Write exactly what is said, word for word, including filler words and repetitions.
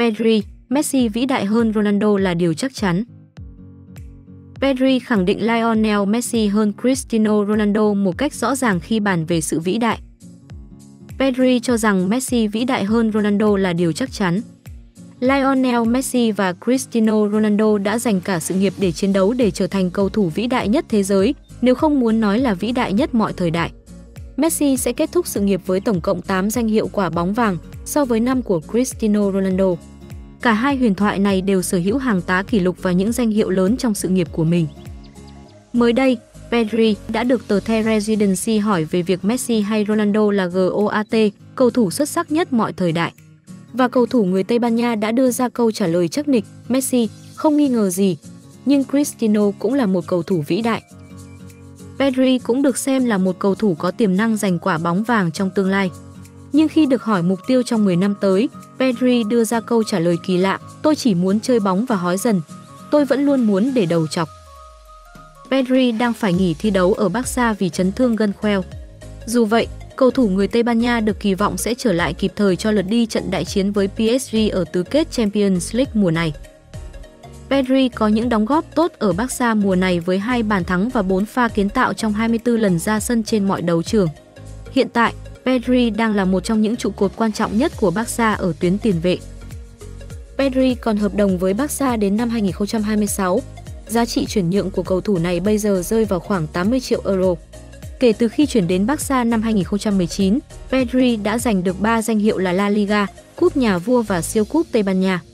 Pedri, Messi vĩ đại hơn Ronaldo là điều chắc chắn. Pedri khẳng định Lionel Messi hơn Cristiano Ronaldo một cách rõ ràng khi bàn về sự vĩ đại. Pedri cho rằng Messi vĩ đại hơn Ronaldo là điều chắc chắn. Lionel Messi và Cristiano Ronaldo đã dành cả sự nghiệp để chiến đấu để trở thành cầu thủ vĩ đại nhất thế giới, nếu không muốn nói là vĩ đại nhất mọi thời đại. Messi sẽ kết thúc sự nghiệp với tổng cộng tám danh hiệu quả bóng vàng so với năm của Cristiano Ronaldo. Cả hai huyền thoại này đều sở hữu hàng tá kỷ lục và những danh hiệu lớn trong sự nghiệp của mình. Mới đây, Pedri đã được tờ The Residency hỏi về việc Messi hay Ronaldo là GOAT, cầu thủ xuất sắc nhất mọi thời đại. Và cầu thủ người Tây Ban Nha đã đưa ra câu trả lời chắc nịch, Messi, không nghi ngờ gì, nhưng Cristiano cũng là một cầu thủ vĩ đại. Pedri cũng được xem là một cầu thủ có tiềm năng giành quả bóng vàng trong tương lai. Nhưng khi được hỏi mục tiêu trong mười năm tới, Pedri đưa ra câu trả lời kỳ lạ, tôi chỉ muốn chơi bóng và hói dần, tôi vẫn luôn muốn để đầu chọc. Pedri đang phải nghỉ thi đấu ở Barca vì chấn thương gân khoeo. Dù vậy, cầu thủ người Tây Ban Nha được kỳ vọng sẽ trở lại kịp thời cho lượt đi trận đại chiến với pê ét giê ở tứ kết Champions League mùa này. Pedri có những đóng góp tốt ở Barca mùa này với hai bàn thắng và bốn pha kiến tạo trong hai mươi tư lần ra sân trên mọi đấu trường. Hiện tại, Pedri đang là một trong những trụ cột quan trọng nhất của Barca ở tuyến tiền vệ. Pedri còn hợp đồng với Barca đến năm hai nghìn không trăm hai mươi sáu. Giá trị chuyển nhượng của cầu thủ này bây giờ rơi vào khoảng tám mươi triệu euro. Kể từ khi chuyển đến Barca năm hai nghìn không trăm mười chín, Pedri đã giành được ba danh hiệu là La Liga, Cúp Nhà vua và siêu cúp Tây Ban Nha.